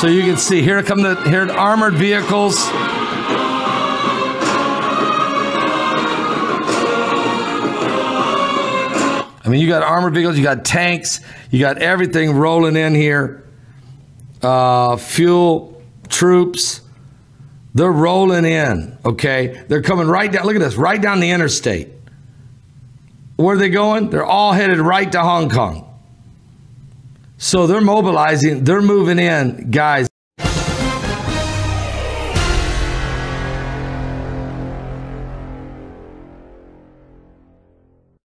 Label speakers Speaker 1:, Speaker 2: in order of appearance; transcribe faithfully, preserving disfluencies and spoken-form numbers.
Speaker 1: So you can see, here come the, here are armored vehicles. I mean, you got armored vehicles, you got tanks, you got everything rolling in here. Uh, fuel, troops, they're rolling in, okay? They're coming right down, look at this, right down the interstate. Where are they going? They're all headed right to Hong Kong. So they're mobilizing, they're moving in, guys.